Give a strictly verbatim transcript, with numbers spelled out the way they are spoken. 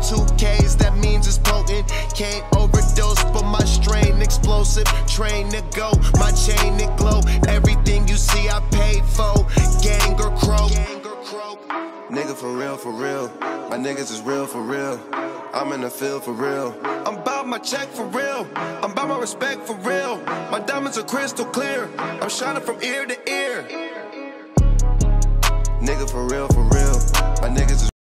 two Ks, that means it's potent. Can't overdose, but my strain explosive. Train to go, my chain it glow. Everything you see I paid for. Gang or crow. Nigga for real, for real. My niggas is real, for real. I'm in the field for real. I'm about my check for real. I'm about my respect for real. My diamonds are crystal clear. I'm shining from ear to ear. Nigga for real, for real. My niggas is